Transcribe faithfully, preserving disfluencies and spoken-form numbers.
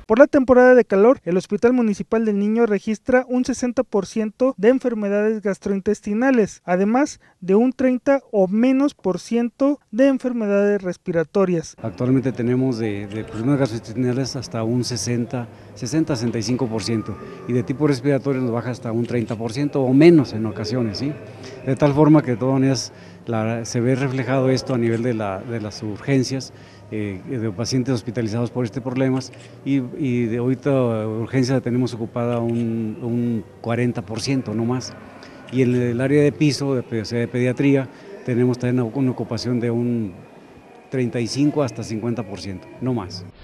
Por la temporada de calor, el Hospital Municipal del Niño registra un sesenta por ciento de enfermedades gastrointestinales, además de un treinta o menos por ciento de enfermedades respiratorias. Actualmente tenemos de, de problemas gastrointestinales hasta un sesenta, sesenta, sesenta y cinco por ciento y de tipo respiratorio nos baja hasta un treinta por ciento o menos en ocasiones, ¿sí? De tal forma que de todas maneras la, se ve reflejado esto a nivel de, la, de las urgencias, eh, de pacientes hospitalizados por este problemas y, y de ahorita urgencia tenemos ocupada un, un cuarenta por ciento, no más. Y en el área de piso, de, o sea, de pediatría, tenemos también una ocupación de un treinta y cinco hasta cincuenta por ciento, no más.